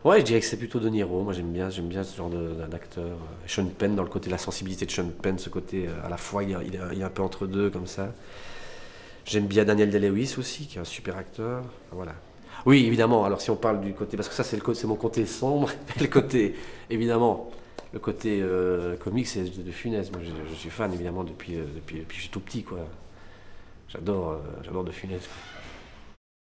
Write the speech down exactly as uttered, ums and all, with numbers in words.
Ouais, je dirais que c'est plutôt De Niro. Moi, j'aime bien, j'aime bien ce genre de- d'acteur. Sean Penn, dans le côté, la sensibilité de Sean Penn, ce côté, euh, à la fois, il est, il est- il est un peu entre deux, comme ça. J'aime bien Daniel Day-Lewis aussi, qui est un super acteur. Enfin, voilà. Oui, évidemment. Alors, si on parle du côté, parce que ça, c'est le côté, c'est mon côté sombre. Le côté, évidemment, le côté euh, comique, c'est de, de Funès. Moi, je, je suis fan, évidemment, depuis, euh, depuis, depuis que je suis tout petit, quoi. J'adore, euh, j'adore De Funès.